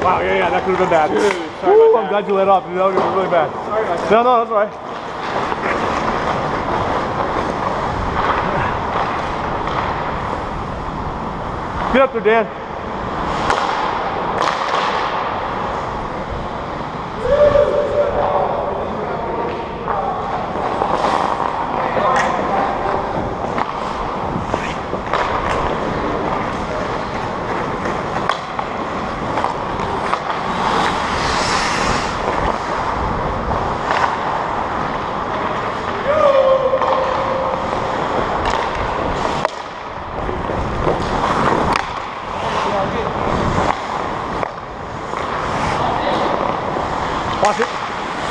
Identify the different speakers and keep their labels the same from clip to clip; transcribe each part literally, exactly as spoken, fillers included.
Speaker 1: Wow, yeah, yeah, that could have been bad.
Speaker 2: Dude, sorry
Speaker 1: Woo,
Speaker 2: about
Speaker 1: I'm
Speaker 2: that.
Speaker 1: glad you let off, dude. That would have been really bad.
Speaker 2: Sorry about that.
Speaker 1: No, no, that's all right. Get up there, Dan. Watch it.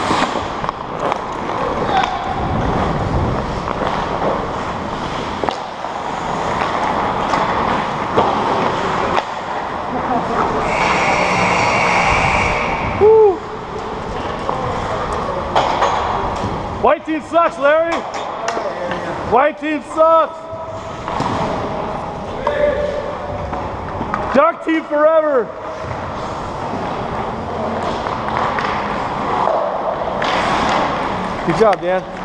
Speaker 1: Woo. White team sucks, Larry. White team sucks. Dark team forever. Good job, Dan.